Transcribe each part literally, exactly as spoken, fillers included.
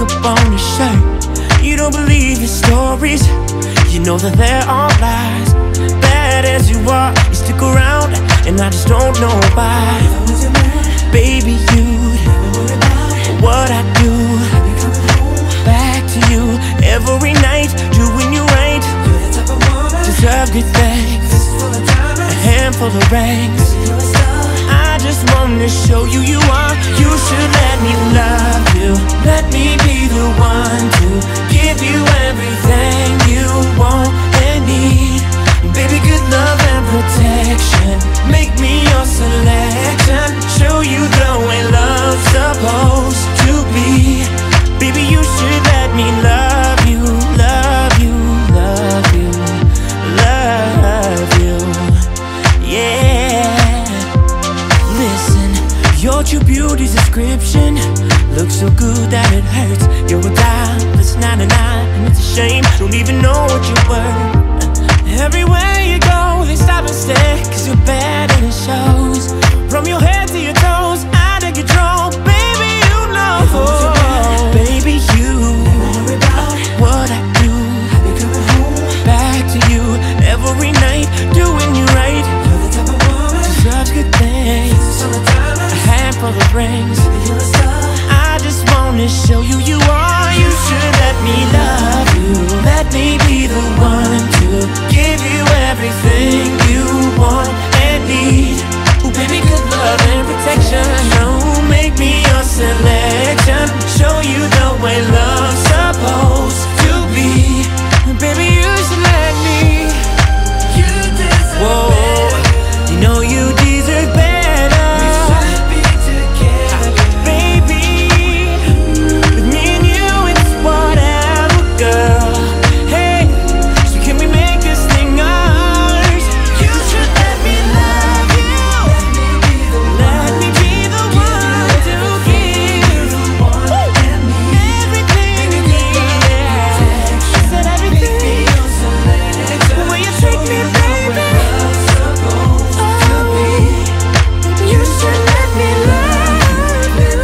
makeup on his shirt. You don't believe his stories, you know that there are lies. Bad as you are, you stick around, and I just don't know why. Baby, you'd what I do back to you every night, doing you right. Deserve good things, a handful of rings. I just wanna show you you are. You should let me love you, let me be the one to give you everything you want and need. Baby, good love and protection, make me your selection. Show you the way love's supposed to be. Baby, you should let me love you, love you, love you, love you, yeah. Listen, your true beauty's description looks so good that it hurts. You're a dime, it's ninety-nine, and it's a shame, don't even know what you're worth. Everywhere you go, they stop and stare, cause you're bad and it shows. From your head to your toes, out of control, baby, you know. Baby, you what I do back to you every night, doing you right. Deserve good things, a handful of rings. I just wanna show you you are. You should let me love you, let me be the one to give you everything you want and need. Oh baby, good love and protection, no, make me your selection. Show you the way love's supposed to be. Baby, you should let me. You deserve Whoa. better. You know you deserve better. We should be together, baby. With me and you, it's whatever, girl. Hey, so can we make this thing ours? You should let me love you, let me be the one to give everything you need. I said everything, the way you treat me, baby. Oh, you should let me love you,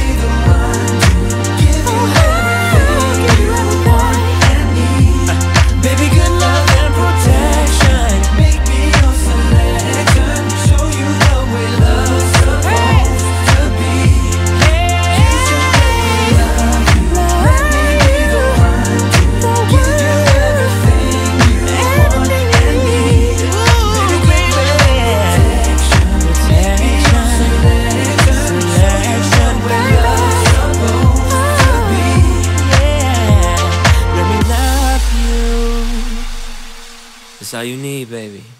give you everything. Baby, good love and protection, make me your selection. Show you the way love's supposed to be. You should let me love you, let me be the one to give you everything you want and need. Baby, good protection, protection, selection, where love's supposed to be. Yeah, let me love you. That's all you need, baby.